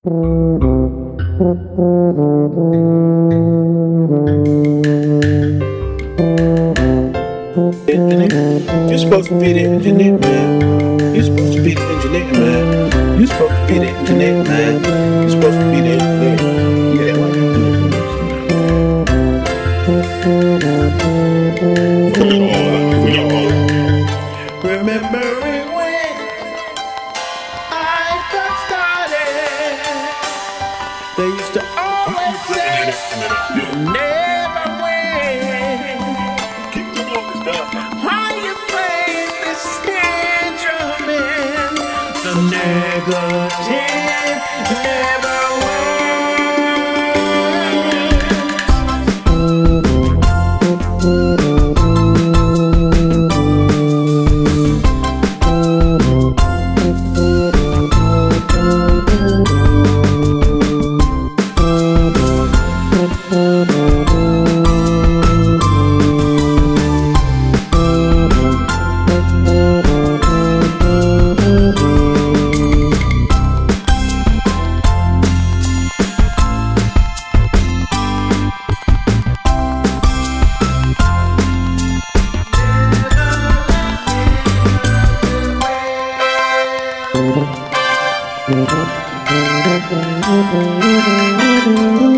You're supposed to be the engineer, man. You're supposed to be the engineer, man. You're supposed to be the engineer, man. You're supposed to be the engineer. Yeah, why you do this? Remembering when I first started, they used to always say, never win. Why you play this instrument? The negative never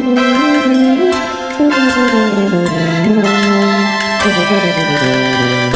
win.